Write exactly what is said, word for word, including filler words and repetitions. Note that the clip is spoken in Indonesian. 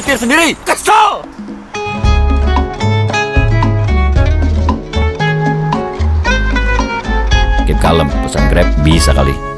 nyetir sendiri. Kesel! Keep kalem, pesan Grab bisa kali.